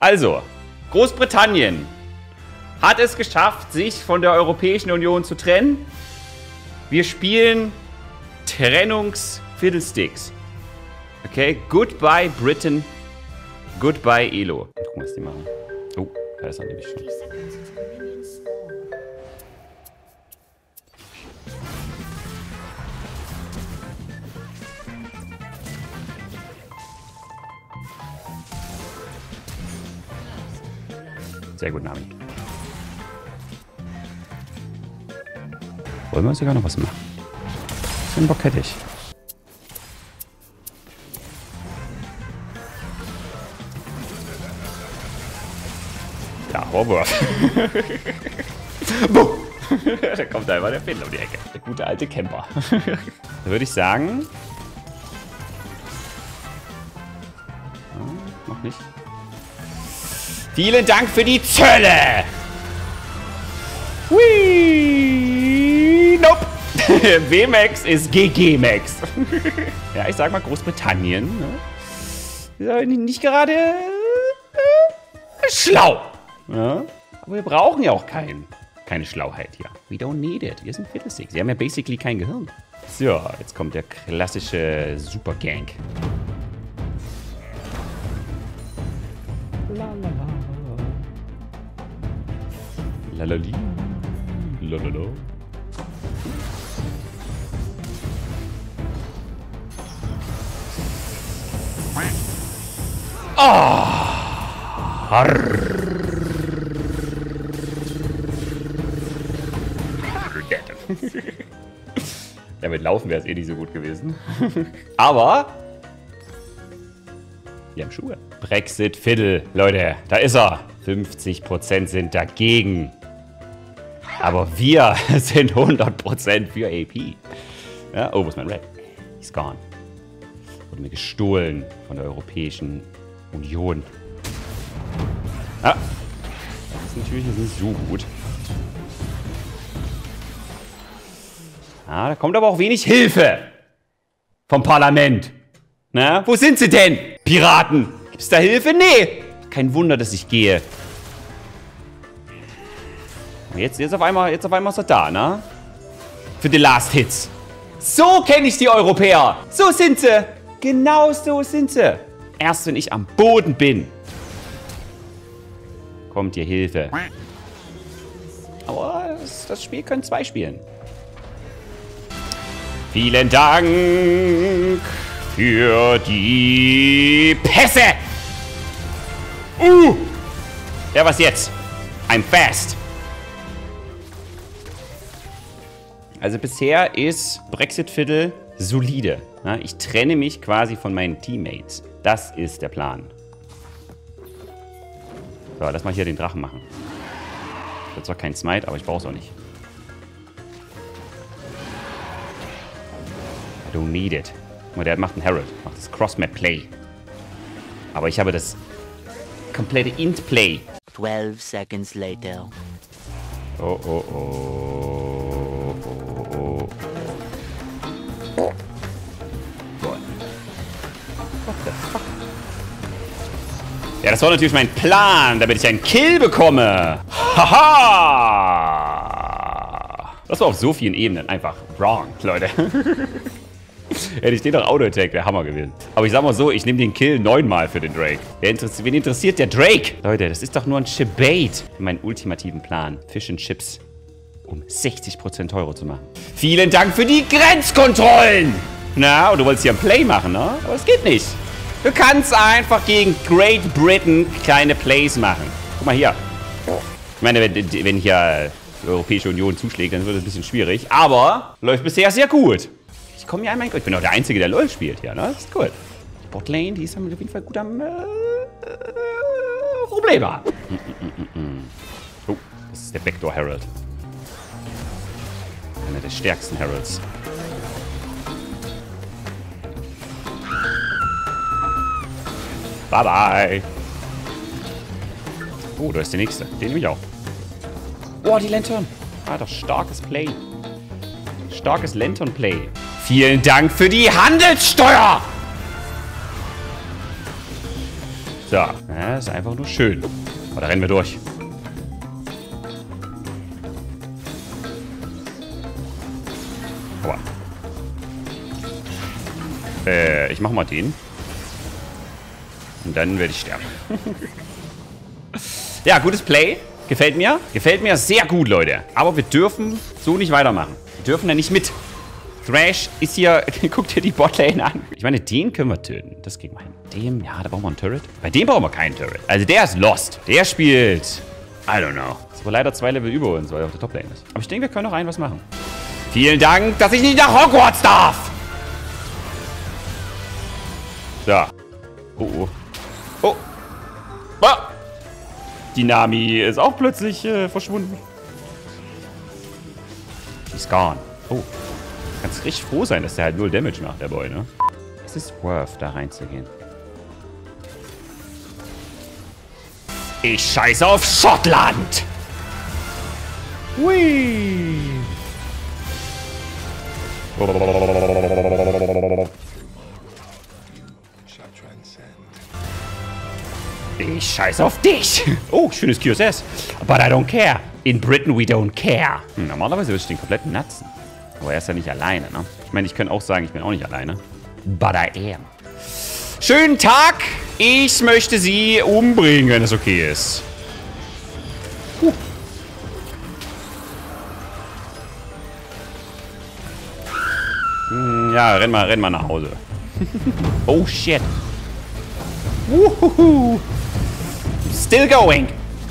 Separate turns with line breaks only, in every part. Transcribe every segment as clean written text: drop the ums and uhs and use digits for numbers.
Also, Großbritannien hat es geschafft, sich von der Europäischen Union zu trennen. Wir spielen Trennungsfiddlesticks. Okay, goodbye Britain, goodbye Elo. Gucken wir, was die machen. Oh, da ist er nämlich schon. Sehr gut, Nami. Wollen wir sogar noch was machen? So einen Bock hätte ich. Ja, Horror. Da kommt einmal der Fiddler um die Ecke. Der gute alte Camper. Da würde ich sagen... Oh, noch nicht. Vielen Dank für die Zölle! Hui! Nope! W-Max ist GG-Max. Ja, ich sag mal Großbritannien. Ne? Nicht gerade schlau. Ja? Aber wir brauchen ja auch keine Schlauheit hier. We don't need it. Wir sind Fiddlesticks. Sie haben ja basically kein Gehirn. So, jetzt kommt der klassische Super-Gang. Lalali. Lalala. Oh. Ja, mit Laufen wäre es eh nicht so gut gewesen. Aber wir haben Schuhe. Brexit-Fiddle, Leute, da ist er. 50% sind dagegen. Aber wir sind 100% für AP. Ja, oh, wo ist mein Red? He's gone. Wurde mir gestohlen von der Europäischen Union. Ah, das ist natürlich nicht so gut. Ah, da kommt aber auch wenig Hilfe vom Parlament. Na, wo sind sie denn? Piraten. Gibt's da Hilfe? Nee. Kein Wunder, dass ich gehe. Jetzt auf einmal ist er da, ne? Für die Last Hits. So kenne ich die Europäer. So sind sie. Genau so sind sie. Erst wenn ich am Boden bin, kommt hier Hilfe. Aber das Spiel können zwei spielen. Vielen Dank für die Pässe. Ja, was jetzt? I'm fast. Also bisher ist Brexit-Fiddle solide. Ich trenne mich quasi von meinen Teammates. Das ist der Plan. So, lass mal hier den Drachen machen. Ich habe zwar keinen Smite, aber ich brauche es auch nicht. I don't need it. Der macht einen Herald. Macht das Cross-Map-Play. Aber ich habe das komplette Int-Play.
12 seconds later.
Oh, oh, oh. Oh, oh. What the fuck? Ja, das war natürlich mein Plan, damit ich einen Kill bekomme. Haha! Das war auf so vielen Ebenen einfach wrong, Leute. Hätte ich den doch Auto-Attack, wäre Hammer gewesen. Aber ich sag mal so, ich nehme den Kill 9-mal für den Drake. Wen interessiert der Drake? Leute, das ist doch nur ein Shibait. Für meinen ultimativen Plan. Fish and Chips. Um 60% teurer zu machen. Vielen Dank für die Grenzkontrollen! Na, und du wolltest hier ein Play machen, ne? Aber es geht nicht. Du kannst einfach gegen Great Britain keine Plays machen. Guck mal hier. Ich meine, wenn hier die Europäische Union zuschlägt, dann wird es ein bisschen schwierig. Aber läuft bisher sehr gut. Ich komme hier einmal. Ich bin auch der Einzige, der LoL spielt hier, ne? Das ist cool. Die Botlane, die ist auf jeden Fall gut am Probleme. Oh, das ist der Backdoor Herald. Einer der stärksten Heralds. Bye bye. Oh, da ist der nächste. Den nehme ich auch. Oh, die Lantern. Ah, doch starkes Play. Starkes Lantern-Play. Vielen Dank für die Handelssteuer! So. Ja, ist einfach nur schön. Aber da rennen wir durch. Aua. Ich mach mal den. Und dann werde ich sterben. Ja, gutes Play. Gefällt mir. Gefällt mir sehr gut, Leute. Aber wir dürfen so nicht weitermachen. Wir dürfen da nicht mit. Thrash ist hier... Guckt dir die Botlane an. Ich meine, den können wir töten. Das kriegen wir hin. Dem... Ja, da brauchen wir einen Turret. Bei dem brauchen wir keinen Turret. Also der ist lost. Der spielt... I don't know. Ist aber leider 2 Level über uns, weil er auf der Toplane ist. Aber ich denke, wir können noch was machen. Vielen Dank, dass ich nicht nach Hogwarts darf. So. Oh, oh. Oh. Ah. Die Nami ist auch plötzlich verschwunden. Die ist gone. Oh. Kannst richtig froh sein, dass der halt 0 Damage macht, der Boy, ne? Es ist worth, da reinzugehen. Ich scheiße auf Schottland! Hui! Ich scheiße auf dich! Oh, schönes QSS. But I don't care. In Britain we don't care. Normalerweise würde ich den kompletten natzen. Aber er ist ja nicht alleine, ne? Ich meine, ich könnte auch sagen, ich bin auch nicht alleine. But I am. Schönen Tag! Ich möchte sie umbringen, wenn es okay ist. Ja, renn mal nach Hause. Oh, shit. Still going.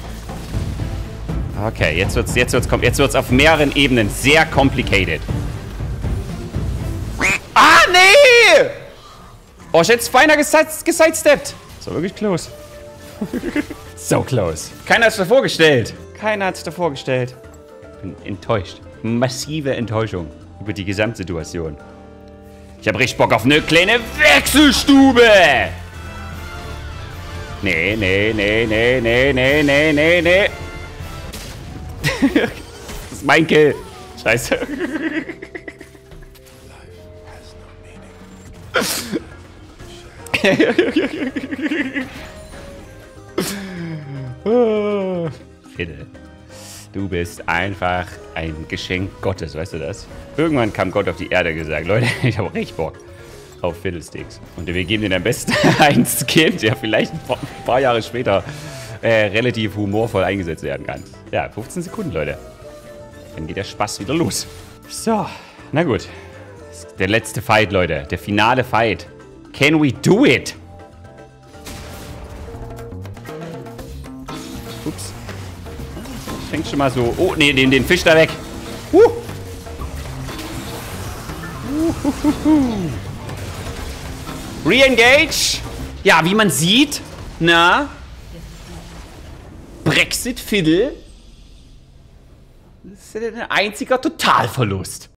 Okay, jetzt wird's auf mehreren Ebenen sehr complicated. Ah, nee! Oh, ich hätte es feiner gesidesteppt. So, wirklich close. So close. Keiner hat es davor gestellt. Keiner hat es davor gestellt. Bin enttäuscht. Massive Enttäuschung über die Gesamtsituation. Ich habe richtig Bock auf eine kleine Wechselstube. Nee, nee, nee, nee, nee, nee, nee, nee, nee. Das ist mein Kill. Scheiße. Fiddle. Du bist einfach ein Geschenk Gottes, weißt du das? Irgendwann kam Gott auf die Erde gesagt, Leute, ich habe richtig Bock auf Fiddlesticks. Und wir geben dir am besten einen Skin, der vielleicht ein paar Jahre später relativ humorvoll eingesetzt werden kann. Ja, 15 Sekunden, Leute. Dann geht der Spaß wieder los. So, na gut. Der letzte Fight, Leute. Der finale Fight. Can we do it? Ups. Fängt schon mal so... Oh, nee, den Fisch da weg. Re-engage. Ja, wie man sieht, na... Brexit-Fiddle. Das ist ein einziger Totalverlust.